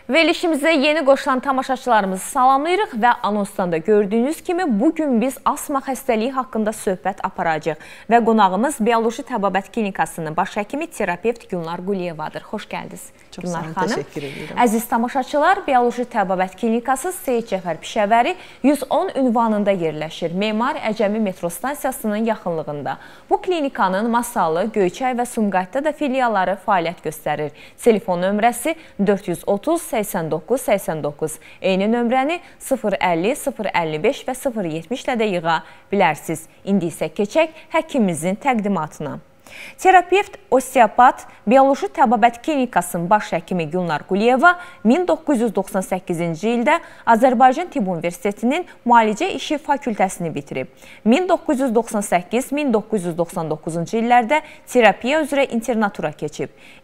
Verilişimizə yeni qoşulan tamaşaçılarımızı salamlayırıq və anonsdan da gördüyünüz kimi bugün biz asma xəstəliyi haqqında söhbət aparacağıq və qonağımız Bioloji Təbabət Klinikasının baş həkimi terapevt Gülnar Quliyevadır. Xoş gəldiniz Gülnar xanım. Təşəkkür edirəm. Əziz tamaşaçılar, Bioloji Təbabət Klinikası Seyid Cəfər Pişəvəri 110 ünvanında yerləşir. Memar Əcəmi metro stansiyasının yaxınlığında. Bu klinikanın Masallı, Göyçay və Sumqayıtda da filialları fəaliyyət göstərir. Telefon nömrəsi 430 89 89. Eyni nömrəni 050 055 və 070 ilə də yığa bilərsiniz. İndi isə keçək həkimimizin təqdimatına. Terapevt, osteopat, Bioloji Təbabət Klinikasının baş həkimi Gülnar Quliyeva 1998-ci ildə Azərbaycan Tibb Universitetinin müalicə işi fakültəsini bitirib. 1998-1999-cu illərdə terapiya üzrə internatura keçib.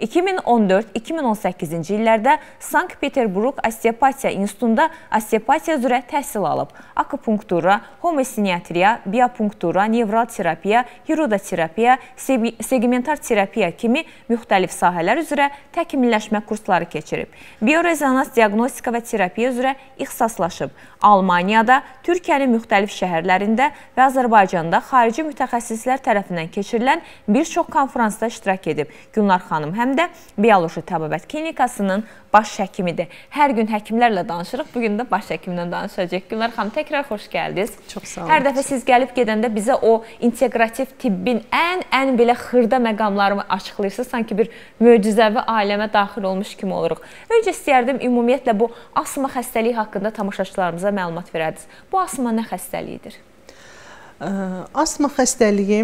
2014-2018-ci illərdə Sankt-Peterburg Osteopatiya İnstitutunda osteopatiya üzrə təhsil alıb. Akupunktura, homosiniatriya, biopunktura, nevral terapiya, hirodoterapiya, segmentar terapiya kimi müxtəlif sahələr üzrə təkmilləşmə kursları keçirib. Biorezonans diaqnostika və terapiya üzrə ixtisaslaşıb. Almaniyada, Türkiyənin müxtəlif şəhərlərində və Azərbaycanda xarici mütəxəssislər tərəfindən keçirilən bir çox konferansda iştirak edib. Gülnar xanım həm də Bioloji Təbabət Klinikasının baş həkimidir. Hər gün həkimlərlə danışırıq, bugün də baş həkimlə danışacaq. Gülnar xanım, təkrar xoş gəldiniz. Çox sağ olun. Hər dəfə siz gəlib gedəndə bizə o integrativ tibbin ən belə xırda məqamlarını açıqlayırsınız, sanki bir möcüzəvi aləmə daxil olmuş kimi oluruq. Öncə istəyərdim ümumiyyətlə bu asma xəstəliyi haqqında tamaşaçılarımıza məlumat verərdiniz. Bu asma nə xəstəliyidir? Asma xəstəliyi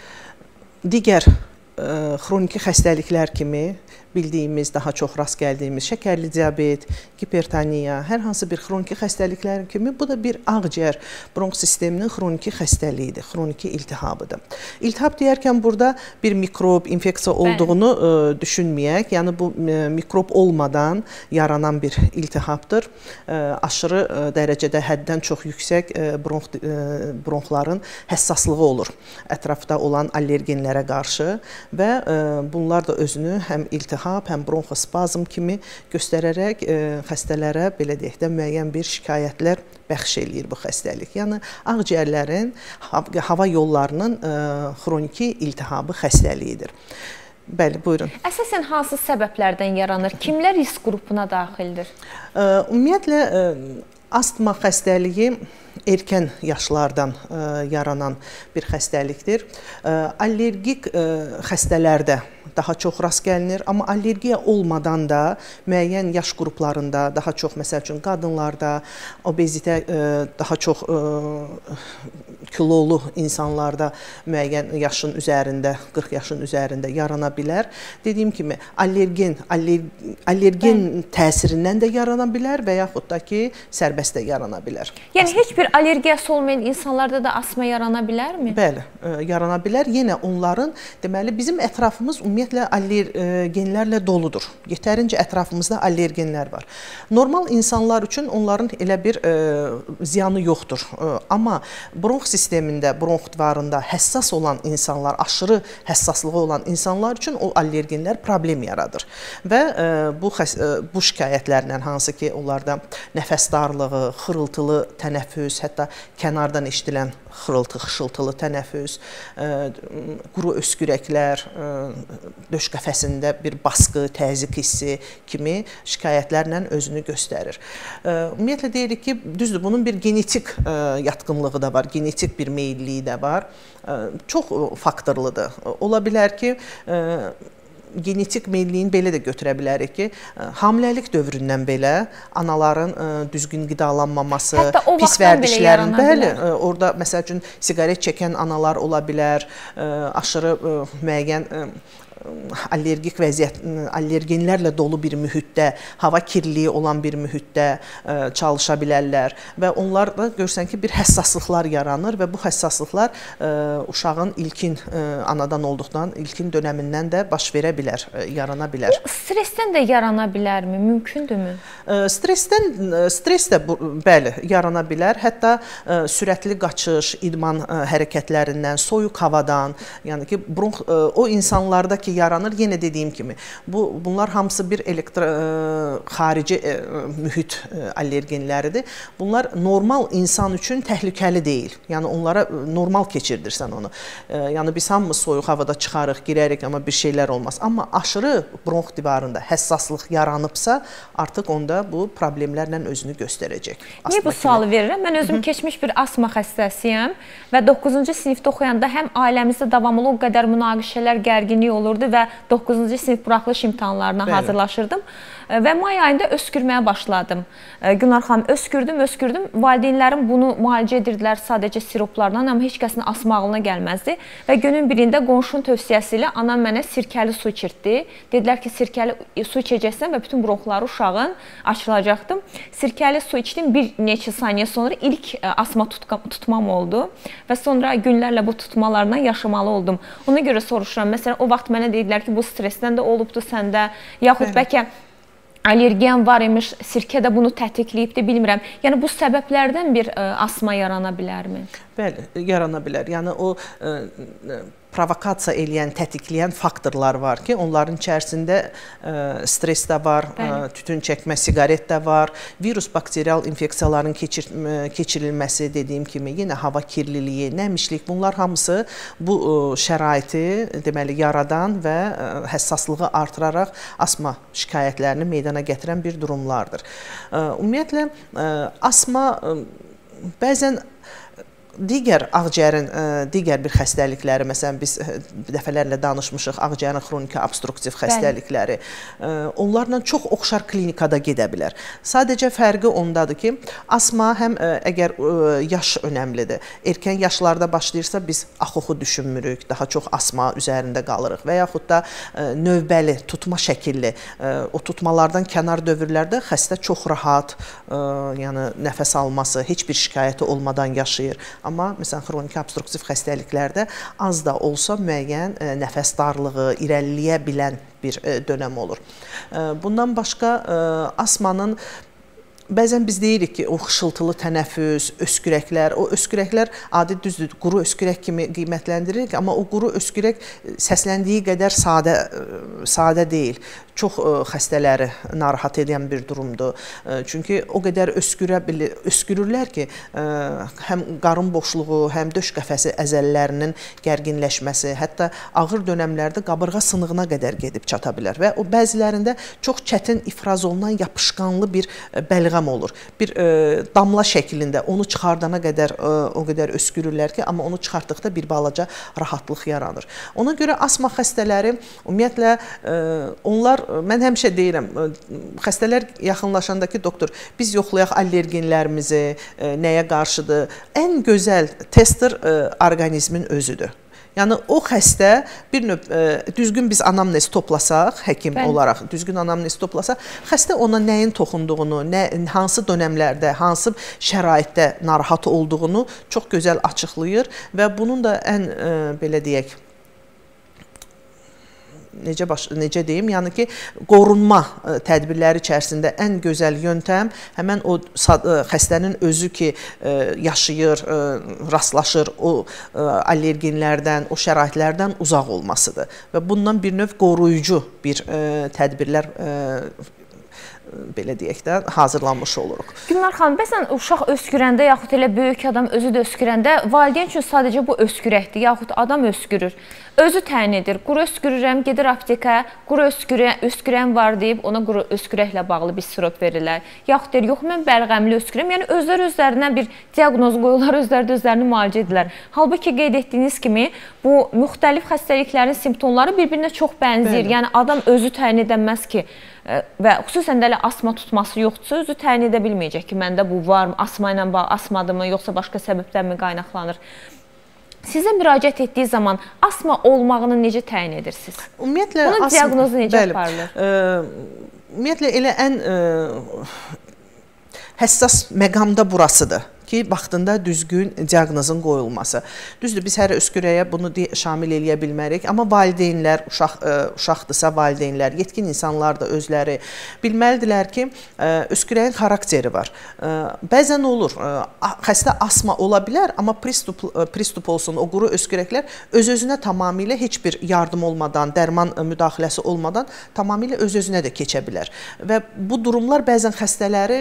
digər xroniki xəstəliklər kimi bildiyimiz, daha çox rast gəldiyimiz şəkərli diabet, hipertoniya, hər hansı bir xroniki xəstəliklər kimi bu da bir ağciyər bronx sisteminin xroniki xəstəliyidir, xroniki iltihabıdır. İltihab deyərkən burada bir mikrob, infeksiya olduğunu düşünməyək. Yəni bu mikrob olmadan yaranan bir iltihabdır. Aşırı dərəcədə həddən çox yüksək bronxların həssaslığı olur ətrafda olan allergenlərə qarşı və bunlar da özünü həm iltihab, həm bronxospazm kimi göstərərək xəstələrə, belə deyək də, müəyyən bir şikayətlər bəxş eləyir bu xəstəlik. Yəni, ağciyərlərin, hava yollarının xroniki iltihabı xəstəliyidir. Bəli, buyurun. Əsasən hansı səbəblərdən yaranır? Kimlər risk qrupuna daxildir? Ümumiyyətlə, astma xəstəliyi erkən yaşlardan yaranan bir xəstəlikdir. Allergik xəstələrdə daha çox rast gəlinir, amma allergiya olmadan da müəyyən yaş qruplarında, daha çox məsəl üçün qadınlarda, obezitə daha çox kilolu insanlarda müəyyən yaşın üzərində, 40 yaşın üzərində yarana bilər. Dediyim kimi, allergen təsirindən də yarana bilər və yaxud da ki, sərbəst də yarana bilər. Yəni, heç bir allergiyası olmayan insanlarda da asma yarana bilərmi? Bəli, yarana bilər. Yenə onların, deməli, bizim ətrafımız ümumiyyətlə allergenlərlə doludur. Yetərincə ətrafımızda allergenlər var. Normal insanlar üçün onların elə bir ziyanı yoxdur. Amma bronx sistemində, bronx divarında həssas olan insanlar, aşırı həssaslığı olan insanlar üçün o allergenlər problem yaradır. Və bu şikayətlərlə, hansı ki, onlarda nəfəs darlığı, xırıltılı tənəffüs, hətta kənardan eşidilən xırıltı, xışıltılı tənəffüs, quru öskürəklər, döş qəfəsində bir baskı, təzyiq hissi kimi şikayətlərlə özünü göstərir. Ümumiyyətlə deyirik ki, düzdür, bunun bir genetik yatqınlığı da var, genetik bir meyilliyi də var. Çox faktorludur. Ola bilər ki, genetik meyilliyini belə də götürə bilərik ki, hamiləlik dövründən belə anaların düzgün qidalanmaması, pis vərdişlərin, bəli, orada məsəl üçün siqaret çəkən analar ola bilər, aşırı müəyyən allergik vəziyyət, allergenlərlə dolu bir mühitdə, hava kirliliyi olan bir mühitdə çalışa bilərlər və onlarda görürsən ki, bir həssaslıqlar yaranır və bu həssaslıqlar uşağın ilkin anadan olduqdan, ilkin dönəmindən də baş verə bilər, yarana bilər. Bu stressdən də yarana bilərmi? Mümkündürmü? Stress də, bəli, yarana bilər. Hətta sürətli qaçış, idman hərəkətlərindən, soyuq havadan, yəni ki, o insanlarda ki, yaranır. Yenə dediyim kimi, bunlar hamısı bir xarici mühit allergenləridir. Bunlar normal insan üçün təhlükəli deyil. Yəni onlara normal keçirdirsən onu. Yəni biz hamımız soyuq havada çıxarıq, girərik, amma bir şeylər olmaz. Amma aşırı bronx divarında həssaslıq yaranıbsa, artıq onda bu problemlərlə özünü göstərəcək. Niyə bu sualı verirəm? Mən özüm keçmiş bir asma xəstəsiyəm və 9-cu sinifdə oxuyanda həm ailəmizdə davamlı o qədər münaqişələr, gərginlik olurdu və 9-cu sinif buraxılış imtahanlarına hazırlaşırdım. Və may ayında öskürməyə başladım. Gülnar xanım, öskürdüm. Valideynlərim bunu müalicə edirdilər sadəcə siroplarla, amma heç kəsin asma ağlına gəlməzdi. Və günün birində qonşunun tövsiyəsi ilə anam mənə sirkəli su içirtdi. Dedilər ki, sirkəli su içəcəksən və bütün bronxları uşağın açılacaqdım. Sirkəli su içdim, bir neçə saniyə sonra ilk asma tutmam oldu. Və sonra günlərlə bu tutmalarla yaşamalı oldum. Ona görə soruşuram, məsələn, o vaxt mənə dedilər ki, bu stressdən də olubdu səndə, yaxud bəlkə allergen var imiş, sirkə də bunu tətikləyibdir, bilmirəm. Yəni, bu səbəblərdən bir asma yarana bilərmi? Bəli, yarana bilər. Yəni, o provokasiya eləyən, tətikləyən faktorlar var ki, onların içərisində stres də var, tütün çəkmə, siqaret də var, virus, bakterial infeksiyaların keçirilməsi, dediyim kimi, yenə hava kirliliyi, nəmişlik, bunlar hamısı bu şəraiti deməli yaradan və həssaslığı artıraraq asma şikayətlərini meydana gətirən bir durumlardır. Ümumiyyətlə, asma bəzən digər ağciyərin digər bir xəstəlikləri, məsələn, biz dəfələrlə danışmışıq, ağciyərin xroniki obstruktiv xəstəlikləri, onlarla çox oxşar klinikada gedə bilər. Sadəcə fərqi ondadır ki, asma həm əgər yaş önəmlidir, erkən yaşlarda başlayırsa biz axoxu düşünmürük, daha çox asma üzərində qalırıq və yaxud da növbəli, tutma şəkilli, o tutmalardan kənar dövrlərdə xəstə çox rahat, yəni nəfəs alması, heç bir şikayəti olmadan yaşayır. Amma məsələn, xroniki obstruktiv xəstəliklərdə az da olsa müəyyən nəfəs darlığı, irəliləyə bilən bir dönəm olur. Bundan başqa asmanın bəzən biz deyirik ki, o xışıltılı tənəffüs, öskürəklər, o öskürəklər adi düzdür, quru öskürək kimi qiymətləndiririk, amma o quru öskürək səsləndiyi qədər sadə deyil. Çox xəstələri narahat edən bir durumdur. Çünki o qədər öskürürlər ki, həm qarın boşluğu, həm döş qəfəsi əzələlərinin gərginləşməsi, hətta ağır dönəmlərdə qabırğa sınığına qədər gedib çata bilər və o bəzilərində çox çətin ifraz olunan yapışqanlı bir bəlğəm olur. Bir damla şəklində onu çıxardana qədər o qədər öskürürlər ki, amma onu çıxartdıqda bir balaca rahatlıq yaranır. Ona görə asma xəstələri ümumiyyətlə onlar, mən həmişə deyirəm, xəstələr yaxınlaşanda ki, doktor, biz yoxlayaq allergenlərimizi, nəyə qarşıdır? Ən gözəl tester orqanizmin özüdür. Yəni, o xəstə bir növ düzgün biz anamnez toplasaq, həkim olaraq düzgün anamnez toplasaq, xəstə ona nəyin toxunduğunu, hansı dönəmlərdə, hansı şəraitdə narahat olduğunu çox gözəl açıqlayır və bunun da ən, belə deyək, necə deyim, yəni ki, qorunma tədbirləri içərisində ən gözəl yöntəm həmən o xəstənin özü ki, yaşayır, rastlaşır o allergenlərdən, o şəraitlərdən uzaq olmasıdır və bundan bir növ qoruyucu bir tədbirlər belə deyək də, hazırlanmış oluruq. Gülnar xanım, bəzən uşaq öskürəndə, yaxud elə böyük adam özü də öskürəndə, valideyn üçün sadəcə bu öskürəkdir, yaxud adam öskürür. Özü təyin edir, quru öskürürəm, gedir aptekə, quru öskürəm var deyib, ona quru öskürəklə bağlı bir sirop verirlər. Yaxud deyir, yox, mən bəlğəmli öskürəm, yəni özlərindən bir diaqnoz qoyurlar, özlərini müalicə edirlər. Halbuki qeyd etdiyiniz kimi, bu müxtəlif xəstəliklərin simptomları bir-birinə çox bənzəyir. Yəni, adam özü təyin edəməz ki, və xüsusən də asma tutması yoxdursa, özü təyin edə bilməyəcək ki, məndə bu var, asma ilə asmadımı, yoxsa başqa səbəbdən mi qaynaqlanır? Sizə müraciət etdiyi zaman asma olmağını necə təyin edirsiniz? Ümumiyyətlə, bunun diaqnozu necə aparılır? Ümumiyyətlə, elə ən həssas məqamda burasıdır ki, vaxtında düzgün diaqnozun qoyulması. Düzdür, biz hər öskürəyə bunu şamil eləyə bilmərik, amma valideynlər, uşaqdırsa valideynlər, yetkin insanlar da özləri bilməlidirlər ki, öskürəyin xarakteri var. Bəzən olur, xəstə asma ola bilər, amma pristup olsun, o quru öskürəklər öz-özünə tamamilə heç bir yardım olmadan, dərman müdaxiləsi olmadan tamamilə öz-özünə də keçə bilər. Və bu durumlar bəzən xəstələri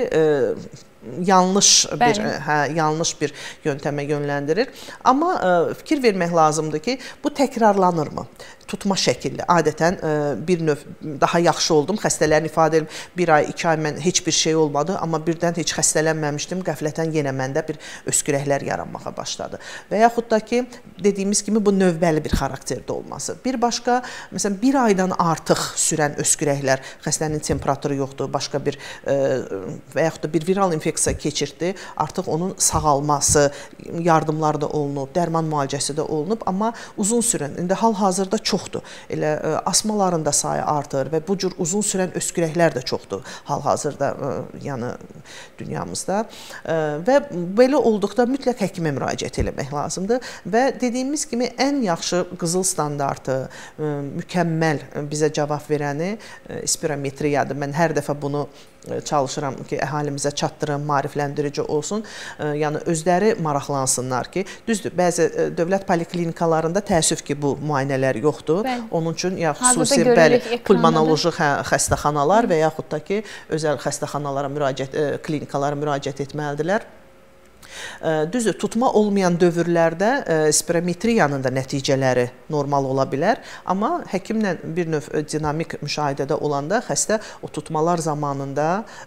yanlış bir yöntəmə yönləndirir. Amma fikir vermək lazımdır ki, bu təkrarlanırmı? Tutma şəkilli. Adətən bir növ daha yaxşı oldum. Xəstələrin ifadə edir, 1 ay, 2 ay mən heç bir şey olmadı, amma birdən heç xəstələnməmişdim. Qəflətən yenə məndə bir öskürəklər yaranmağa başladı. Və yaxud da ki, dediyimiz kimi bu növbəli bir xarakterdə olması. Bir başqa, məsələn, 1 aydan artıq sürən öskürəklər, xəstənin temperaturu yoxdur, başqa bir və yaxud da bir viral infeksiya keçirdi, artıq onun sağalması, yardımlar da olunub, dərman müalicəsi də olunub, amma uzun sürən, indi hal-hazırda çoxdur. Elə asmaların da sayı artır və bu cür uzun sürən öskürəklər də çoxdur hal-hazırda yəni dünyamızda. Və belə olduqda mütləq həkimə müraciət eləmək lazımdır və dediyimiz kimi ən yaxşı qızıl standartı, mükəmməl bizə cavab verəni spirometriyadır. Mən hər dəfə bunu çalışıram ki, əhalimizə çatdırım, maarifləndirici olsun. Yəni, özləri maraqlansınlar ki, düzdür, bəzi dövlət poliklinikalarında təəssüf ki, bu müayinələr yoxdur. Onun üçün ya xüsusi pulmonoloji xəstəxanalar və yaxud da ki, özəl xəstəxanalara klinikalara müraciət etməlidirlər. Düzdür, tutma olmayan dövrlərdə spirometriyanın da nəticələri normal ola bilər, amma həkimlə bir növ dinamik müşahidədə olanda xəstə o tutmalar zamanında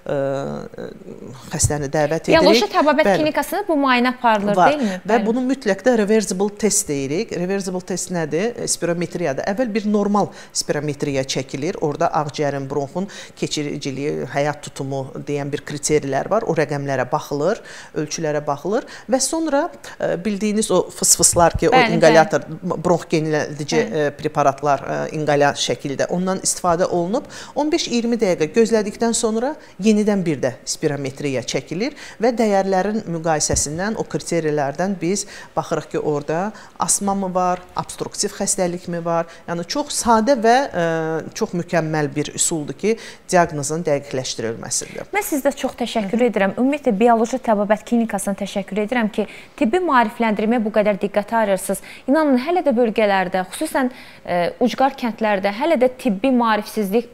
xəstəni dəvət edirik. Bioloji təbabət klinikasında bu müayinə aparılır, deyilmi? Və bunu mütləq də reversible test deyirik. Reversible test nədir? Spirometriyada. Əvvəl bir normal spirometriya çəkilir. Orada ağciyərin, bronxun keçiriciliyi, həyat tutumu deyən bir kriterilər var. O rəqəmlərə baxılır, ölçülərə baxılır və sonra bildiyiniz o fıs-fıslar ki, o inqalyator, bronx yenilədici preparatlar inqalya şəkildə ondan istifadə olunub. 15-20 dəqiqə gözlədikdən sonra yenidən bir də spirometriya çəkilir və dəyərlərin müqayisəsindən, o kriteriyalardan biz baxırıq ki, orada asma mı var, obstruktiv xəstəlik mi var? Yəni, çox sadə və çox mükəmməl bir üsuldur ki, diaqnozun dəqiqləşdirilməsidir. Mən sizdə çox təşəkkür edirəm. Ümumiyyətlə, bioloji təbabət klinikasına təşəkkür edirəm ki, tibbi maarifləndirməyə bu qədər diqqət ayırırsınız. İnanın, hələ də bölgələrdə, xüsusən ucqar kəndlərdə hələ də tibbi maarifsizlik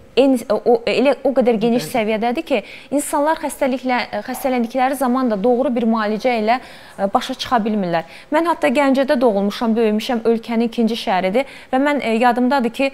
o qədər geniş səviyyədədir ki, insanlar xəstələndikləri zaman da doğru bir müalicə ilə başa çıxa bilmirlər. Mən hətta Gəncədə doğulmuşam, böyümüşəm, ölkənin ikinci şəhəridir və mən yadımdadır ki,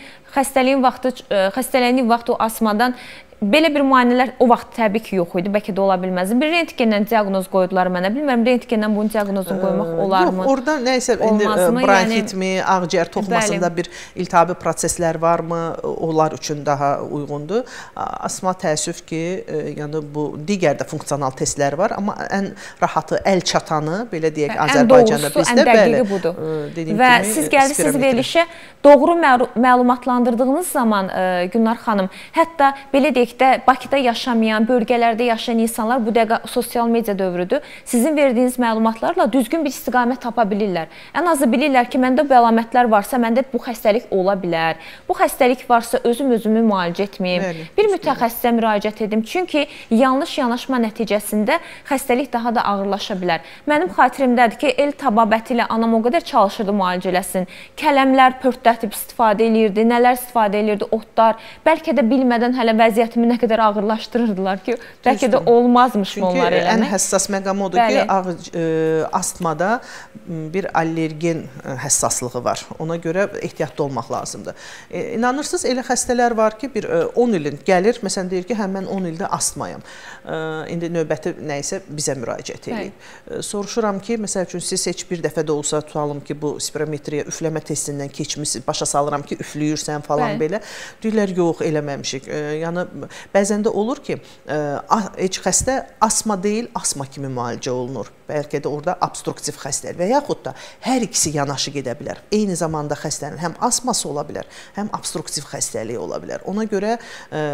xəstəliyinin vaxtı o asmadan belə bir müayinələr o vaxt təbii ki, yox idi, bəlkə də ola bilməzdi. Bir rentgenlə diaqnoz qoydular mənə, bilmirəm, rentgenlə bunun diaqnozunu qoymaq olarmı? Yox, orada nəysə, bronxit mi, ağciyər toxumasında bir iltihabi proseslər varmı, onlar üçün daha uyğundur. Asma təəssüf ki, yəni bu digər də funksional testlər var, amma ən rahatı, əl çatanı, belə deyək, Azərbaycanda bizdə, ən dəqiqi budur. Və siz gəldiniz verilişə, doğru məlumatlandırdığınız zaman, Gülnar xanım, hətta belə deyək, Bakıda yaşamayan, bölgələrdə yaşayan insanlar bu dəqiqə sosial media dövrüdür. Sizin verdiyiniz məlumatlarla düzgün bir istiqamət tapa bilirlər. Ən azı bilirlər ki, məndə bu əlamətlər varsa, məndə bu xəstəlik ola bilər. Bu xəstəlik varsa, özümü müalicə etməyim. Bir mütəxəssisə müraciət edim. Çünki yanlış yanaşma nəticəsində xəstəlik daha da ağırlaşa bilər. Mənim xatirimdədir ki, el tababəti ilə anam o qədər çalışırdı müalicə eləsin. Kələmlər pörtlətib istifadə edirdi, nələr istifadə edirdi, otlar. Bəlkə də bilmədən hələ vəziyyət nə qədər ağırlaşdırırdılar ki, bəlkə də olmazmış onlar eləmək. Ən həssas məqam odur ki, astmada bir allergen həssaslığı var. Ona görə ehtiyatlı olmaq lazımdır. İnanırsınız, elə xəstələr var ki, bir 10 ilin gəlir, məsələn, deyir ki, mən 10 ildə astmayam. İndi növbəti nəysə bizə müraciət edib. Soruşuram ki, məsəl üçün, siz heç bir dəfə də olsa tutalım ki, bu spirometriya üfləmə testindən keçmişsiniz, başa salıram ki, üfləyirsən falan belə. Deyirlər, yox, eləməmişik. Yəni, bəzən də olur ki, heç xəstə asma deyil, asma kimi müalicə olunur. Bəlkə də orada obstruktiv xəstəlik və yaxud da hər ikisi yanaşı gedə bilər. Eyni zamanda xəstənin həm asması ola bilər, həm obstruktiv xəstəliyi ola bilər. Ona görə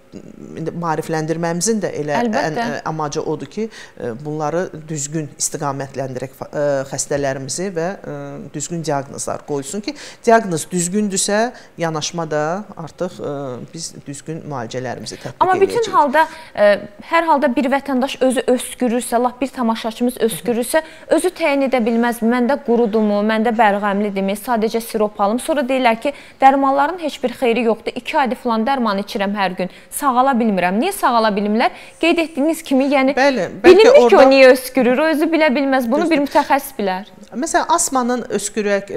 maarifləndirməmizin də elə ən amacı odur ki, bunları düzgün istiqamətləndirək xəstələrimizi və düzgün diaqnozlar qoysun ki, diaqnoz düzgündürsə, yanaşma da artıq biz düzgün müalicələrimizi tətbiq edəcəyik. Amma bütün halda, hər halda bir vətəndaş özü öskürürsə, laf bir tamaşaçımız öskürürsə, özü təyin edə bilməz. Məndə qurudumu, məndə bəlğəmlidirmi, sadəcə sirop alım. Sonra deyirlər ki, dərmanların heç bir xeyri yoxdur. 2 ayda falan dərman içirəm hər gün. Sağala bilmirəm. Niyə sağala bilmirlər? Qeyd etdiyiniz kimi, yəni bilinmir ki, o niyə öskürür, o özü bilə bilməz. Bunu bir mütəxəssis bilər. Məsələn, asmanın öskürək,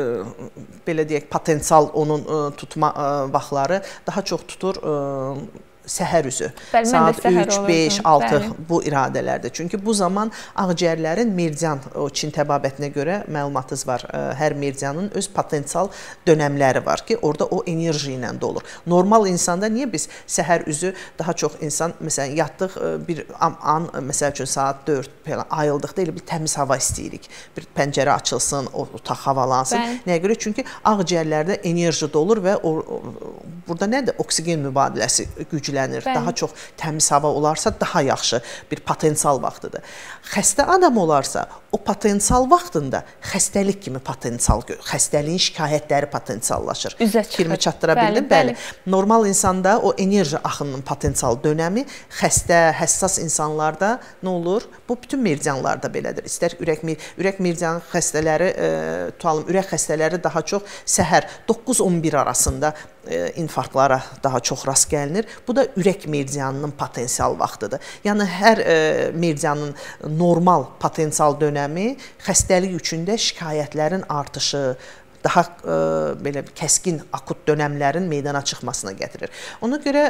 belə deyək, potensial onun tutma vaxtları daha çox tutur səhər üzü, saat 3, 5, 6 bu iradələrdir. Çünki bu zaman ağciyərlərin meridian, o Çin təbabətinə görə məlumatınız var, hər meridianın öz potensial dönəmləri var ki, orada o enerji ilə dolur. Normal insanda niyə biz səhər üzü daha çox insan, məsələn, yatdıq bir an, məsəl üçün saat 4 falan ayıldıq elə bir təmiz hava istəyirik. Bir pəncərə açılsın, otaq havalansın. Nəyə görə? Çünki ağciyərlərdə enerji dolur və burada nədir? Oksigen mübadiləsi güclənir. Daha çox təmiz hava olarsa daha yaxşı bir potensial vaxtıdır. Xəstə adam olarsa o potensial vaxtında xəstəlik kimi potensial, xəstəliyin şikayətləri potensiallaşır. Fikrimi çatdıra bildim? Bəli. Normal insanda o enerji axınının potensial dönəmi xəstə, həssas insanlarda nə olur? Bu bütün meridianlarda belədir. İstər ürək meridian xəstələri, tutalım, ürək xəstələri daha çox səhər 9-11 arasında infarktlara daha çox rast gəlinir. Bu da ürək meridianının potensial vaxtıdır. Yəni, hər meridianın normal potensial dönəmi xəstəlik üçün də şikayətlərin artışı, daha belə kəskin akut dönəmlərin meydana çıxmasına gətirir. Ona görə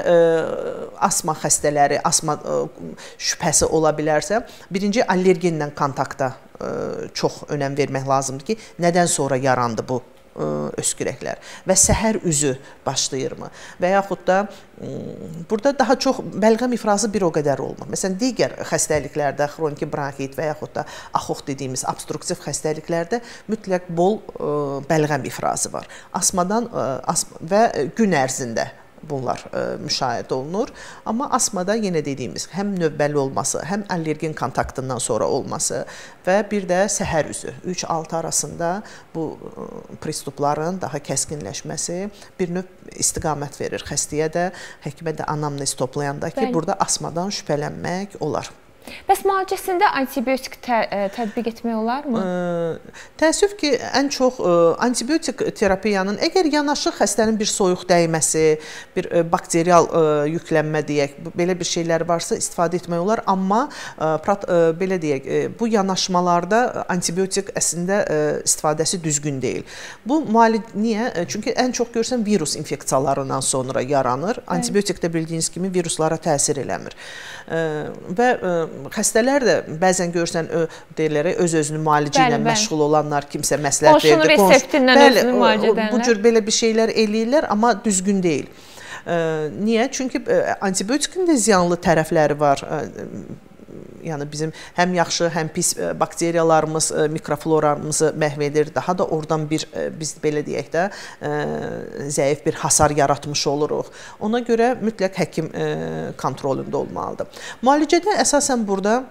asma xəstələri, asma şübhəsi ola bilərsə, birinci allergenlə kontaktda çox önəm vermək lazımdır ki, nədən sonra yarandı bu öskürəklər və səhər üzü başlayırmı və yaxud da burada daha çox bəlğəm ifrazı bir o qədər olmur. Məsələn, digər xəstəliklərdə, xroniki bronxit və yaxud da axox dediyimiz obstruktiv xəstəliklərdə mütləq bol bəlğəm ifrazı var. Asmadan və gün ərzində bunlar müşahidə olunur. Amma asmada yenə dediyimiz həm növbəli olması, həm allergen kontaktından sonra olması və bir də səhər üzü 3-6 arasında bu pristupların daha kəskinləşməsi bir növ istiqamət verir xəstəyə də, həkimə də anamnez toplayanda ki, burada asmadan şübhələnmək olar. Bəs müalicəsində antibiotik tətbiq etmək olarmı? Təəssüf ki, ən çox antibiotik terapiyanın, əgər yanaşı xəstənin bir soyuq dəyməsi, bir bakterial yüklənmə deyək, belə bir şeylər varsa istifadə etmək olar. Amma belə deyək, bu yanaşmalarda antibiotik əslində istifadəsi düzgün deyil. Bu niyə? Çünki ən çox görsən virus infeksiyalarından sonra yaranır. Antibiotik də bildiyiniz kimi viruslara təsir eləmir. Və xəstələr də bəzən görsən deyirlər, öz-özünü müalicə ilə məşğul olanlar, kimsə məsləhət verdi. Qoşun reseptindən özünü müalicə edənlər. Bu cür belə bir şeylər eləyirlər, amma düzgün deyil. Niyə? Çünki antibiotikin də ziyanlı tərəfləri var. Yəni bizim həm yaxşı, həm pis bakteriyalarımız, mikrofloramızı məhv edir. Daha da oradan biz belə deyək də zəif bir hasar yaratmış oluruq. Ona görə mütləq həkim kontrolündə olmalıdır. Müalicədə əsasən burada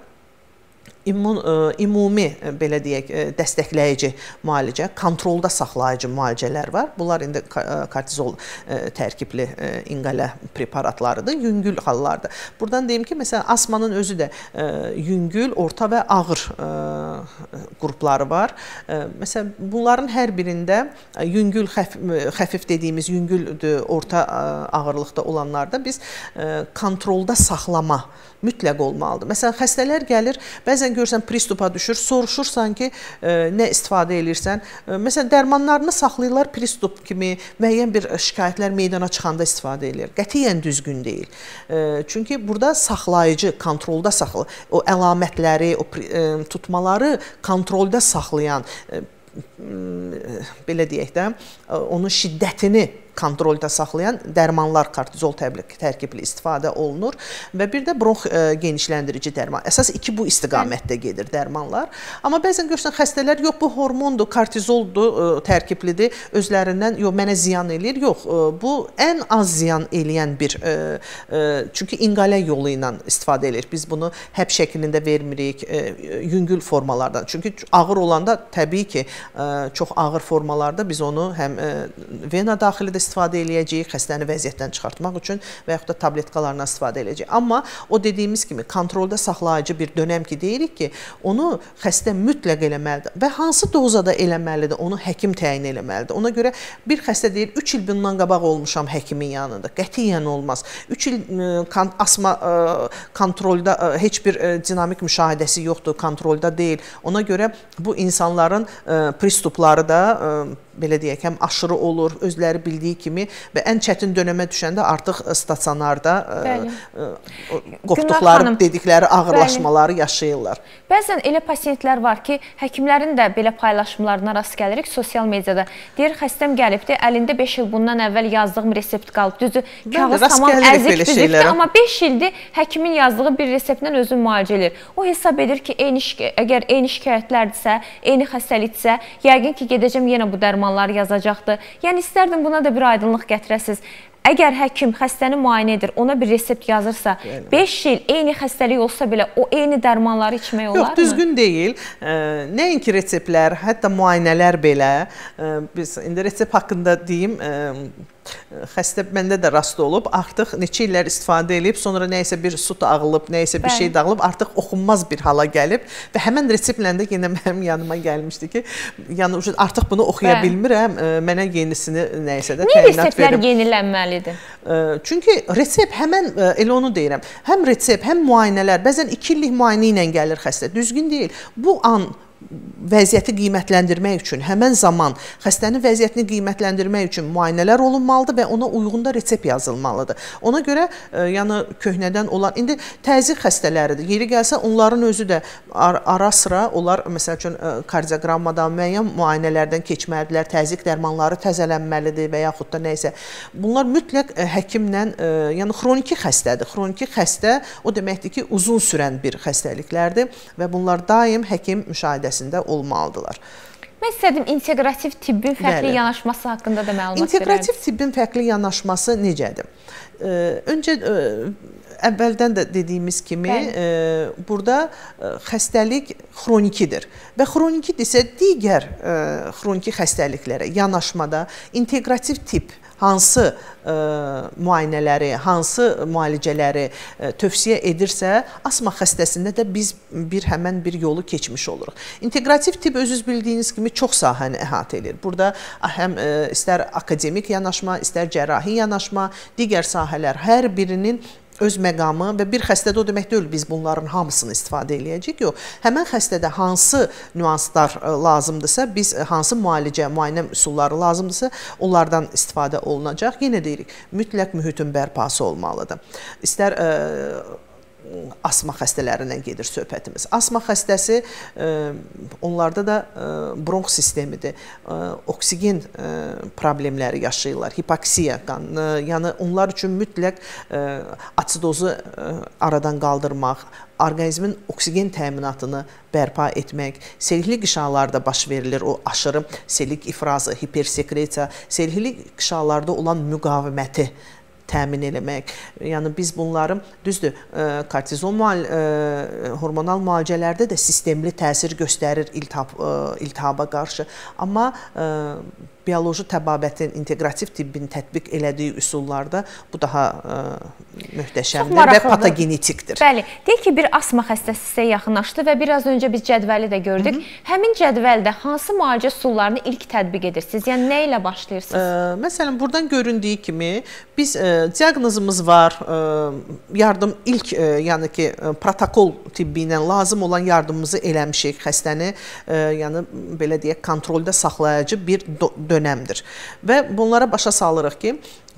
ümumi belə deyək, dəstəkləyici müalicə, kontrolda saxlayıcı müalicələr var. Bunlar indi kortizol tərkibli inqalə preparatlarıdır, yüngül hallardır. Buradan deyim ki, məsələn, asmanın özü də yüngül, orta və ağır qrupları var. Məsələn, bunların hər birində yüngül, xəfif dediyimiz yüngüldür, orta ağırlıqda olanlarda biz kontrolda saxlama mütləq olmalıdır. Məsələn, xəstələr gəlir, bəzən görürsən pristupa düşür, soruşursan ki, nə istifadə edirsən. Məsələn, dərmanlarını saxlayırlar pristup kimi, müəyyən bir şikayətlər meydana çıxanda istifadə edir. Qətiyyən düzgün deyil. Çünki burada saxlayıcı, kontrolda o əlamətləri, o tutmaları kontrolda saxlayan, belə deyək də, onun şiddətini kontrolda saxlayan dərmanlar kortizol tərkibli istifadə olunur və bir də bronx genişləndirici dərman. Əsas iki bu istiqamətdə gedir dərmanlar. Amma bəzən görürsən xəstələr yox, bu hormondur, kortizoldur, tərkiblidir, özlərindən yox, mənə ziyan eləyir. Yox, bu ən az ziyan eləyən bir, çünki inqalə yolu ilə istifadə edilir. Biz bunu həb şəklində vermirik, yüngül formalardan. Çünki ağır olanda təbii ki, çox ağır formalarda biz onu həm vena daxili də istifadə eləyəcəyik, xəstəni vəziyyətdən çıxartmaq üçün və yaxud da tabletkalarla istifadə eləyəcəyik. Amma o dediyimiz kimi kontrolda saxlayıcı bir dönəm ki, deyirik ki, onu xəstə mütləq eləməlidir və hansı dozada eləməlidir, onu həkim təyin eləməlidir. Ona görə bir xəstə deyir, 3 il bundan qabaq olmuşam həkimin yanında. Qətiyyən olmaz. 3 il asma kontrolda heç bir dinamik müşahidəsi yoxdur, kontrolda deyil. Ona görə bu insanların pristupları da belə deyək, həm aşırı olur, özləri bildiyi kimi və ən çətin dönəmə düşəndə artıq stasionarda qorxduqları, dedikləri ağırlaşmaları yaşayırlar. Bəzən elə pasiyentlər var ki, həkimlərin də belə paylaşımlarına rast gəlirik sosial mediada. Deyir, xəstəm gəlibdir, əlində 5 il bundan əvvəl yazdığım resept qalıb. Düzdür, kağız tamam əzik düzükdür, amma 5 ildir həkimin yazdığı bir reseptlə özünü müalicə edir. O hesab edir ki, əgər eyni şikayətlərdirsə, eyni xəstəlikdirsə, yəqin ki, gedəcəm yenə bu dərmanları yazacaqdır. Yəni, istərdim buna da bir aydınlıq gətirəsiniz. Əgər həkim xəstəni müayinə edir, ona bir resept yazırsa, 5 il eyni xəstəlik olsa belə o eyni dərmanları içmək olar mı? Yox, düzgün deyil. Nəinki reseptlər, hətta müayinələr belə. Biz indi resept haqqında deyim, xəstə məndə də rast olub, artıq neçə illər istifadə edib, sonra nəyəsə bir su dağılıb, nəyəsə bir şey dağılıb, artıq oxunmaz bir hala gəlib və həmən reseptlə də yenə mənim yanıma gəlmişdi ki, yəni artıq bunu oxuya bilmirəm, mənə yenisini nəyəsə də təyinat verim. Niyə reseptlər yenilənməlidir? Çünki resept həmən, elə onu deyirəm, həm resept, həm müayinələr, bəzən 2 illik müayinə ilə gəlir xəstə, düzgün deyil. Bu an vəziyyəti qiymətləndirmək üçün, həmən zaman xəstənin vəziyyətini qiymətləndirmək üçün müayinələr olunmalıdır və ona uyğun da resept yazılmalıdır. Ona görə, yəni köhnədən olan, indi təzyiq xəstələridir. Yeri gəlsə, onların özü də ara sıra, onlar, məsəl üçün, kardioqrammadan, müəyyən müayinələrdən keçməlidirlər, təzyiq dərmanları təzələnməlidir və yaxud da nəysə. Bunlar mütləq həkimlə, yəni xroniki xəstədir. Xroniki xəstə, o deməkdir ki, uzun sürən bir xəstəliklərdir və bunlar daim həkim müşahidəsində olmalıdırlar. Mən istədim, inteqrativ tibbin fərqli yanaşması haqqında da məlumat verərdiniz. İnteqrativ tibbin fərqli yanaşması necədir? Öncə, əvvəldən də dediyimiz kimi, burada xəstəlik xronikidir və xronikidirsə digər xroniki xəstəliklərə yanaşmada inteqrativ tibb hansı müayinələri, hansı müalicələri tövsiyə edirsə, asma xəstəsində də biz həmən bir yolu keçmiş oluruq. İnteqrativ tibb özünüz bildiyiniz kimi çox sahəni əhatə edir. Burada həm istər akademik yanaşma, istər cərrahi yanaşma, digər sahələr, hər birinin öz məqamı və bir xəstədə o demək deyil, biz bunların hamısını istifadə eləyəcəyik. Yox, həmən xəstədə hansı nüanslar lazımdırsa, biz hansı müalicə, müayinə üsulları lazımdırsa, onlardan istifadə olunacaq. Yenə deyirik, mütləq mühitin bərpası olmalıdır. İstər asma xəstələrindən gedir söhbətimiz. Asma xəstəsi, onlarda da bronx sistemidir, oksigen problemləri yaşayırlar, hipoksiya, yəni onlar üçün mütləq asidozu aradan qaldırmaq, orqanizmin oksigen təminatını bərpa etmək, selüli qişalarda baş verilir o aşırı selik ifrazı, hipersekresiya, selüli qişalarda olan müqaviməti təmin eləmək. Yəni biz bunları, düzdür, kortizon hormonal müalicələrdə də sistemli təsir göstərir iltihaba qarşı. Amma bioloji təbabətin, inteqrativ tibbin tətbiq elədiyi üsullarda bu daha möhtəşəmdir və patogenetikdir. Bəli, deyək ki, bir asma xəstəsi sizə yaxınlaşdı və biraz öncə biz cədvəli də gördük. Həmin cədvəldə hansı müalicə üsullarını ilk tətbiq edirsiniz? Yəni, nə ilə başlayırsınız? Məsələn, buradan göründüyü kimi, biz diaqnozumuz var, yardım ilk, yəni ki, protokol tibbi ilə lazım olan yardımımızı eləmişik xəstəni, yəni, belə deyək, kontrolda saxlayıcı bir dönəmdir. Və bunlara başa salırıq ki,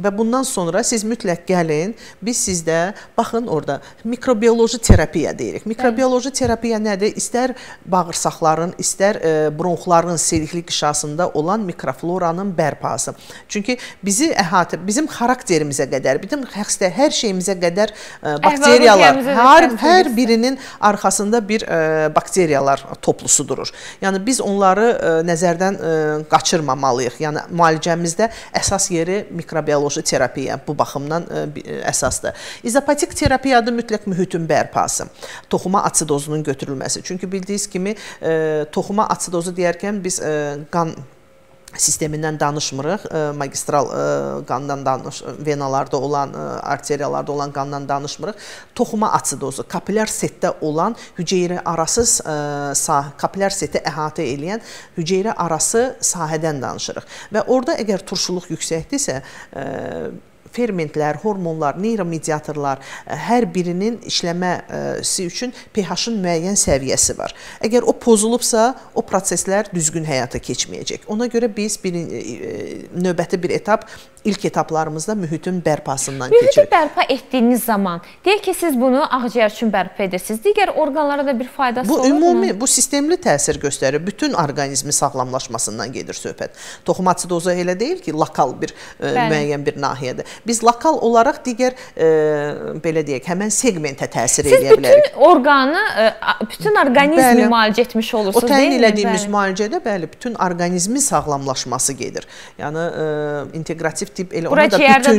Və bundan sonra siz mütləq gəlin, biz sizdə, baxın orada mikrobioloji terapiya deyirik. Mikrobioloji terapiya nədir? İstər bağırsaqların, istər bronxların selikli qişasında olan mikrofloranın bərpası. Çünki bizi bizim xarakterimizə qədər, bizim hər şeyimizə qədər bakteriyalar, hər birinin arxasında bir bakteriyalar toplusu durur. Yəni biz onları nəzərdən qaçırmamalıyıq. Yəni müalicəmizdə əsas yeri mikrobioloji terapiya bu baxımdan əsasdır. İzopatik terapiyada mütləq mühitin bərpası, toxuma asidozunun götürülməsi. Çünki bildiyiniz kimi toxuma asidozu deyərkən biz qan sistemindən danışmırıq, magistral qandan venalarda olan, arteriyalarda olan qandan danışmırıq. Toxuma asidozu, kapilyar setdə olan hüceyrə arası, kapilyar seti əhatə edən hüceyrə arası sahədən danışırıq. Və orada əgər turşuluq yüksəkdirsə, fermentlər, hormonlar, neyromediatorlar, hər birinin işləməsi üçün pH-ın müəyyən səviyyəsi var. Əgər o pozulubsa, o proseslər düzgün həyata keçməyəcək. Ona görə biz növbəti bir etap, ilk etaplarımızda mühitin bərpasından keçirik. Mühiti bərpa etdiyiniz zaman, deyək ki, siz bunu ağciyər üçün bərpa edirsiniz, digər orqanlara da bir faydası olur mu? Bu ümumi, bu sistemli təsir göstərir. Bütün orqanizmin sağlamlaşmasından gedir söhbət. Toxuma asidozu elə deyil ki, lokal bir müəyyən bir nahiyədir. Biz lokal olaraq digər, belə deyək, həmən segmentə təsir edə bilərik. Siz bütün orqanı, bütün orqanizmi müalicə etmiş olursunuz, deyil mi? O təyin elədiyimiz müalicədə, bəli, bütün orqanizmin sağlamlaşması gedir. Yəni, integrativ tip elə ona da bütüncü,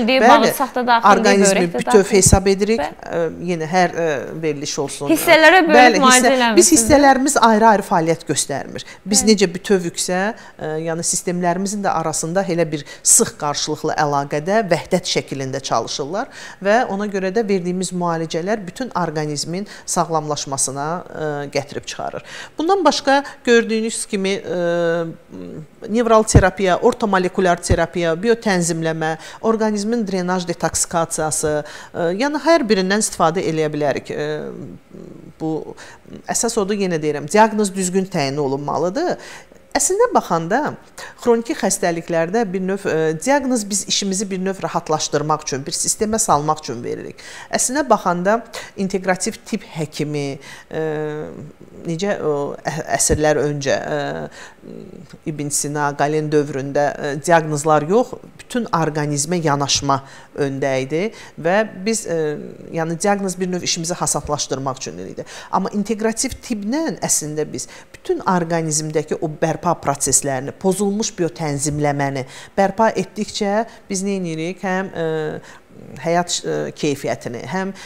orqanizmi bütöv hesab edirik. Yenə hər veriliş olsun. Hissələrə bölüb müalicə eləmişsiniz. Biz hissələrimiz ayrı-ayrı fəaliyyət göstərmir. Biz necə bütövüksə, yəni sistemlərimizin də arasında elə bir sıx qarşılıqlı əlaqədə vəhdət şəklində çalışırlar və ona görə də verdiyimiz müalicələr bütün orqanizmin sağlamlaşmasına gətirib çıxarır. Bundan başqa gördüyünüz kimi nevral terapiya, ortomolekulyar terapiya, biotənzimləmə, orqanizmin drenaj detoksikasiyası, yəni hər birindən istifadə eləyə bilərik. Bu əsas odur, yenə deyirəm, diaqnoz düzgün təyin olunmalıdır. Əslində baxanda, xroniki xəstəliklərdə bir növ diaqnoz biz işimizi bir növ rahatlaşdırmaq üçün, bir sistemə salmaq üçün veririk. Əslində baxanda integrativ tip həkimi, necə əsrlər öncə İbn Sina, Qalen dövründə diaqnozlar yox, bütün orqanizmə yanaşma öndə idi və biz, yəni diaqnoz bir növ işimizi hasadlaşdırmaq üçün idi. Amma integrativ tiplə əslində biz bütün orqanizmdəki o bərpa proseslərini, pozulmuş biotənzimləməni bərpa etdikcə biz nə edirik? Həm həyat keyfiyyətini,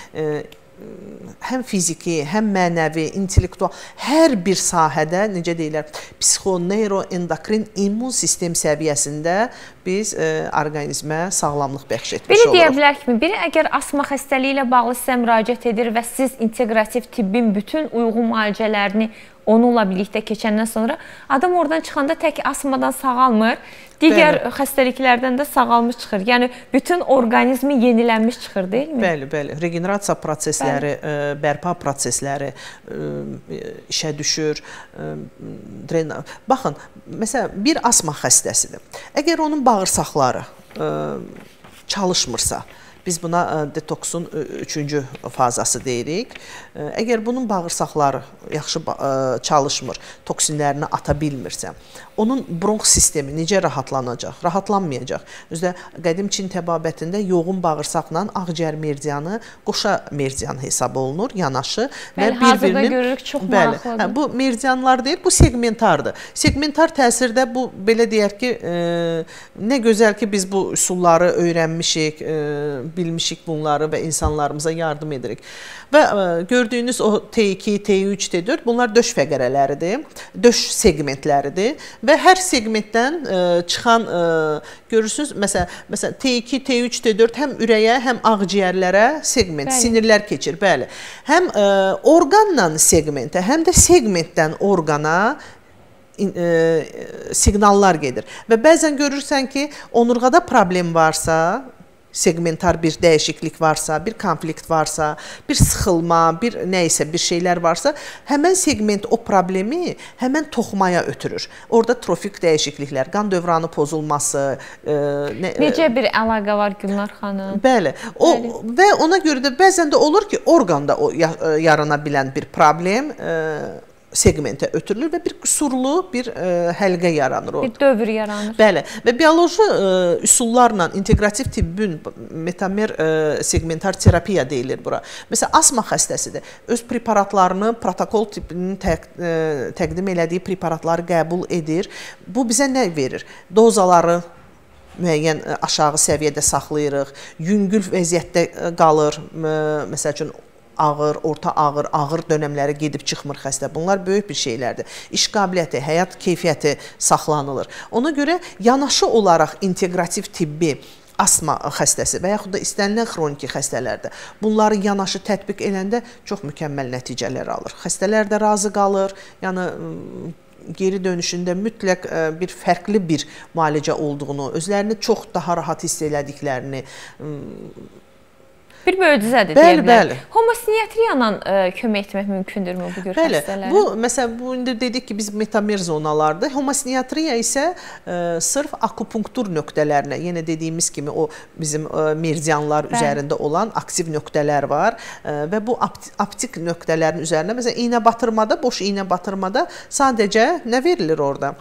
həm fiziki, həm mənəvi, intellektual, hər bir sahədə, necə deyirlər, psixo-neyroendokrin immun sistem səviyyəsində biz orqanizmə sağlamlıq bəxş etmiş oluruq. Belə deyə bilər kimi, biri əgər asma xəstəliyi ilə bağlı sizə müraciət edir və siz integrativ tibbin bütün uyğun müalicələrini onunla birlikdə keçəndən sonra adam oradan çıxanda tək asmadan sağalmır, digər xəstəliklərdən də sağalmış çıxır. Yəni, bütün orqanizmi yenilənmiş çıxır, deyil mi? Bəli, bəli. Regenerasiya prosesləri, bərpa prosesləri işə düşür. Baxın, məsələn, bir asma xəstəsidir. Əgər onun bağırsaqları çalışmırsa, biz buna detoksun 3-cü fazası deyirik. Əgər bunun bağırsaqları yaxşı çalışmır, toksinlərini ata bilmirsə, onun bronx sistemi necə rahatlanacaq? Rahatlanmayacaq. Özdə qədim Çin təbabətində yoğun bağırsaqla ağciyər meridianı qoşa meridian hesab olunur, yanaşı. Hazırda görürük, çox maraqlıdır. Bu meridianlar deyil, bu segmentardır. Segmentar təsirdə bu, belə deyək ki, nə gözəl ki, biz bu üsulları öyrənmişik, bilmişik bunları və insanlarımıza yardım edirik. Və gördüyünüz o T2, T3, T4 bunlar döş fəqərələridir, döş segmentləridir və hər segmentdən çıxan, görürsünüz, məsələn, T2, T3, T4 həm ürəyə, həm ağciyərlərə segment, sinirlər keçir, bəli. Həm orqanla segmentə, həm də segmentdən orqana siqnallar gedir. Və bəzən görürsən ki, onurğada problem varsa, segmentar bir dəyişiklik varsa, bir konflikt varsa, bir sıxılma, bir nəysə bir şeylər varsa, həmən segment o problemi həmən toxumaya ötürür. Orada trofik dəyişikliklər, qan dövranı pozulması, necə bir əlaqə var Gülnar xanım? Bəli. Və ona görə də bəzən də olur ki, orqanda yarana bilən bir problem segmentə ötürülür və bir qüsurlu bir həlqə yaranır orada. Bir dövr yaranır. Bəli. Və bioloji üsullarla inteqrativ tibbin metamer segmentar terapiya deyilir bura. Məsələn, asma xəstəsidir. Öz preparatlarını, protokol tipinin təqdim elədiyi preparatları qəbul edir. Bu bizə nə verir? Dozaları müəyyən aşağı səviyyədə saxlayırıq. Yüngül vəziyyətdə qalır. Məsəl üçün, ağır, orta ağır, ağır dönəmləri gedib çıxmır xəstə. Bunlar böyük bir şeylərdir. İş qabiliyyəti, həyat keyfiyyəti saxlanılır. Ona görə yanaşı olaraq inteqrativ tibbi asma xəstəsi və yaxud da istənilən xroniki xəstələrdə bunları yanaşı tətbiq edəndə çox mükəmməl nəticələr alır. Xəstələr də razı qalır. Yəni geri dönüşündə mütləq bir fərqli bir müalicə olduğunu, özlərini çox daha rahat hiss elədiklərini bir möcüzədir deyə bilərik. Homosinetriyanla kömək etmək mümkündürmü bu cür xəstələrə? Bu, məsələn, bu indi dedik ki, biz metamer zonalardır. Homosinetriya isə sırf akupunktur nöqtələrinə, yenə dediyimiz kimi o bizim meridianlar üzərində olan aktiv nöqtələr var və bu optik nöqtələrin üzərinə, məsələn, iynə batırmada, boş iynə batırmada sadəcə nə verilir orada?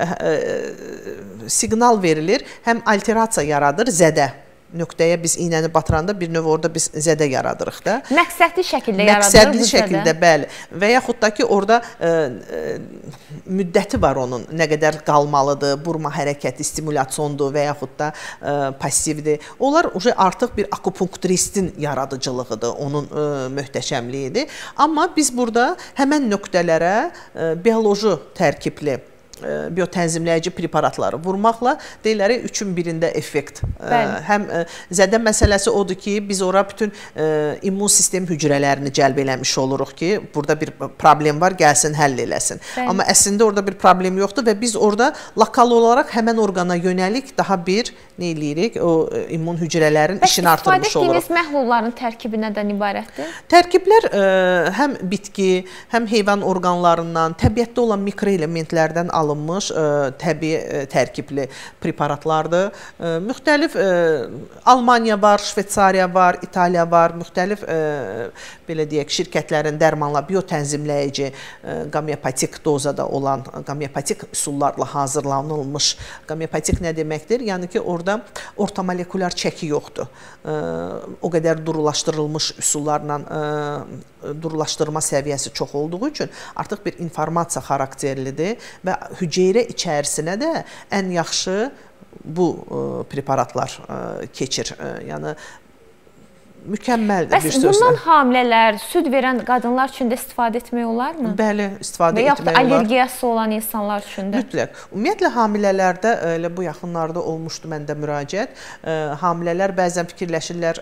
Siqnal verilir, həm alterasiya yaradır, zədə. Nöqtəyə biz iynəni batıranda bir növ orada biz zədə yaradırıq da. Məqsədli şəkildə yaradır bu zədə. Məqsədli şəkildə, bəli. Və yaxud da ki, orada müddəti var onun, nə qədər qalmalıdır, burma hərəkəti, stimulasyondur və yaxud da passivdir. Onlar artıq bir akupunkturistin yaradıcılığıdır, onun möhtəşəmliyidir. Amma biz burada həmən nöqtələrə bioloji tərkibli biotənzimləyici preparatları vurmaqla deyirlər 3-ün 1-də effekt. Həm zədə məsələsi odur ki, biz ora bütün immun sistem hücrələrini cəlb eləmiş oluruq ki, burada bir problem var, gəlsin, həll eləsin. Amma əslində orada bir problem yoxdur və biz orada lokal olaraq həmən orqana yönəlik daha bir nə eləyirik, o immun hücrələrin işini artırmış oluruq. İstifadə etdiyiniz məhlulların tərkibi nədən ibarətdir? Tərkiblər həm bitki, həm heyvan orqanlarından, təbiətdə olan mikroelementlərdən alınmış təbii tərkibli preparatlardır. Müxtəlif Almaniya var, Şveysariya var, İtaliya var, müxtəlif belə deyək, şirkətlərin dərmanla biotənzimləyici, qomeopatik dozada olan, qomeopatik üsullarla hazırlanılmış. Qomeopatik nə deməkdir? Yəni ki, orada orta molekulyar çəki yoxdur. O qədər durulaşdırılmış üsullarla durulaşdırma səviyyəsi çox olduğu üçün artıq bir informasiya xarakterlidir və hüceyrə içərisinə də ən yaxşı bu preparatlar keçir. Yəni mükəmməldir bir sözlə. Bəs bundan hamilələr, süd verən qadınlar üçün də istifadə etmək olarmı? Bəli, istifadə etmək olar. Və yaxud da allergiyası olan insanlar üçün də? Mütləq. Ümumiyyətlə, hamilələrdə, elə bu yaxınlarda olmuşdu məndə müraciət. Hamilələr bəzən fikirləşirlər,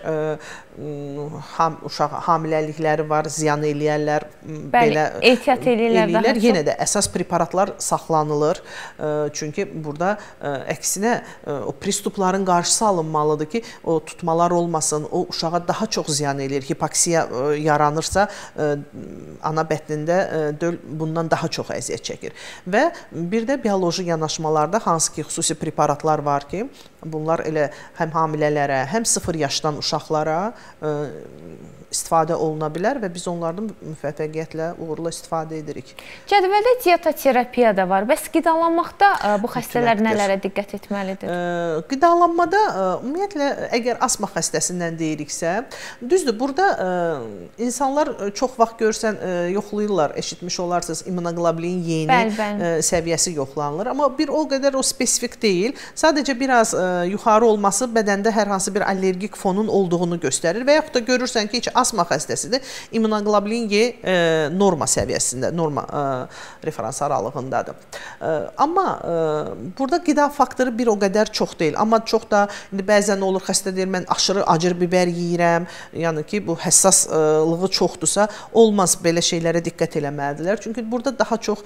uşaq hamiləlikləri var, ziyan eləyərlər. Bəli, ehtiyat eləyirlər daha çox. Yenə də əsas preparatlar saxlanılır. Çünki burada əksinə o pristupların qarşısı alınmalıdır ki, o tutmalar olmasın, o uşağa daha çox ziyan eləyir. Hipoksiya yaranırsa, ana bətnində döl bundan daha çox əziyyət çəkir. Və bir də bioloji yanaşmalarda hansı ki, xüsusi preparatlar var ki, bunlar elə həm hamilələrə, həm 0 yaşdan uşaqlara istifadə oluna bilər və biz onlardan müvəffəqiyyətlə, uğurla istifadə edirik. Cədvəldə dietoterapiya da var. Bəs qidalanmaqda bu xəstələr nələrə diqqət etməlidir? Qidalanmada, ümumiyyətlə, əgər asma xəstəsindən deyiriksə, düzdür, burada insanlar çox vaxt görsən, yoxlayırlar, eşitmiş olarsınız, immunoqlobullin Y-nin səviyyəsi yoxlanılır. Amma bir o qədər o spesifik deyil. Sadəcə biraz yuxarı olması bədəndə hər hansı bir allergik fonun olduğunu göstərir və yaxud da görürsən ki, asma xəstəsidir, immunoqlobullin Y norma səviyyəsində, norma referans aralığındadır. Amma burada qida faktoru bir o qədər çox deyil. Amma çox da, indi bəzən olur, xəstə deyir, mən aşırı acır biber yeyirəm, zəhləm, yəni ki, bu həssaslığı çoxdursa, olmaz, belə şeylərə diqqət eləməlidirlər. Çünki burada daha çox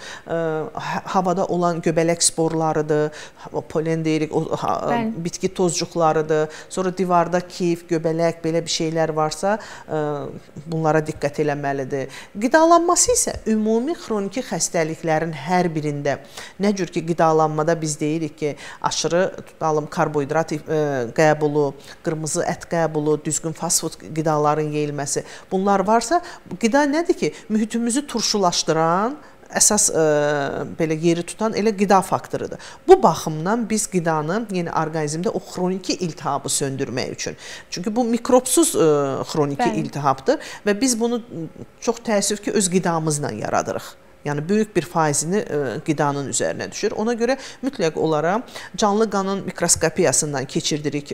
havada olan göbələk sporlarıdır, polen deyirik, bitki tozcuqlarıdır, sonra divarda kif, göbələk, belə bir şeylər varsa, bunlara diqqət eləməlidir. Qidalanması isə ümumi xroniki xəstəliklərin hər birində, nə cür ki, qidalanmada biz deyirik ki, aşırı tutalım karbohidrat qəbulu, qırmızı ət qəbulu, düzgün fast food qidaların yeyilməsi, bunlar varsa, qida nədir ki, mühitimizi turşulaşdıran, əsas belə yeri tutan elə qida faktorudur. Bu baxımdan biz qidanı, yəni orqanizmdə o xroniki iltihabı söndürmək üçün. Çünki bu mikrobsuz xroniki iltihabdır və biz bunu çox təəssüf ki, öz qidamızla yaradırıq. Yəni, böyük bir faizini qidanın üzərinə düşür. Ona görə mütləq olaraq canlı qanın mikroskopiyasından keçirdirik,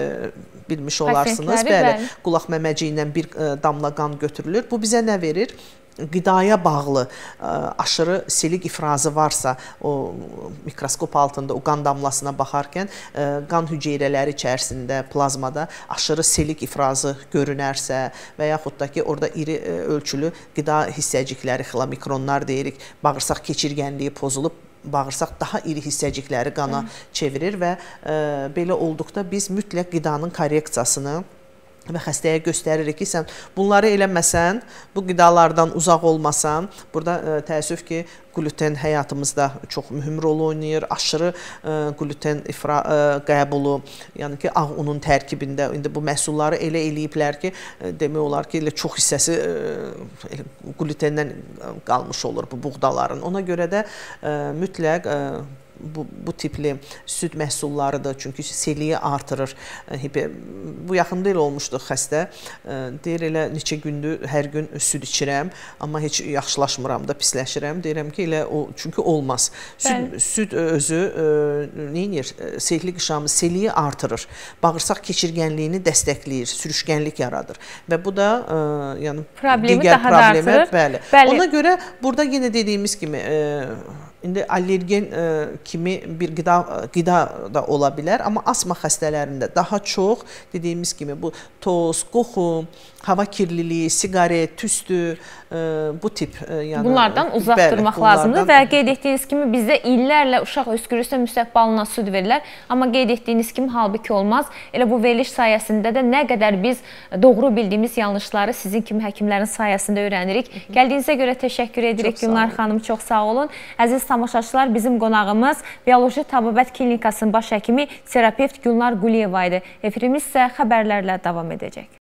bilmiş olarsınız. Bəli, qulaq məməciyindən bir damla qan götürülür. Bu bizə nə verir? Qidaya bağlı aşırı silik ifrazı varsa, o mikroskop altında o qan damlasına baxarkən qan hüceyrələri içərisində, plazmada aşırı silik ifrazı görünərsə və yaxud da ki, orada iri ölçülü qida hissəcikləri, xlamikronlar deyirik, bağırsaq keçirgənliyi pozulub, bağırsaq daha iri hissəcikləri qana çevirir və belə olduqda biz mütləq qidanın korreksiyasını və xəstəyə göstəririk ki, sən bunları eləməsən, bu qidalardan uzaq olmasan, burada təəssüf ki, gluten həyatımızda çox mühüm rol oynayır. Aşırı gluten qəbulu, yəni ki, ağ unun tərkibində, indi bu məhsulları elə eləyiblər ki, demək olar ki, elə çox hissəsi glutendən qalmış olur bu buğdaların. Ona görə də mütləq bu tipli süd məhsullarıdır, çünki seliyi artırır. Bu yaxında elə olmuşdu xəstə, deyir elə neçə gündür hər gün süd içirəm, amma heç yaxşılaşmıram da, pisləşirəm. Deyirəm ki, elə o, çünki olmaz. Süd özü neyinir? Sehli qışamı, seliyi artırır, bağırsaq keçirgənliyini dəstəkləyir, sürüşkənlik yaradır və bu da digər problemə, bəli. Ona görə burada yenə dediyimiz kimi, İndi allergen kimi bir qida da ola bilər, amma asma xəstələrində daha çox dediyimiz kimi bu toz, qoxu, hava kirliliyi, siqaret, tüstü, bu tip bunlardan uzaq durmaq lazımdır və qeyd etdiyiniz kimi bizdə illərlə uşaq öskürürsə müsbət balına süd verirlər, amma qeyd etdiyiniz kimi halbuki olmaz. Elə bu veriliş sayəsində də nə qədər biz doğru bildiyimiz yanlışları sizin kimi həkimlərin sayəsində öyrənirik. Gəldiyinizə görə təşəkkür edirik Gülnar xanım, çox sağ olun. Əziz tamaşaçılar, bizim qonağımız Bioloji Tababət Klinikasının baş həkimi terapevt Gülnar Quliyeva idi. Efirimiz isə xəbərlərlə davam edəcək.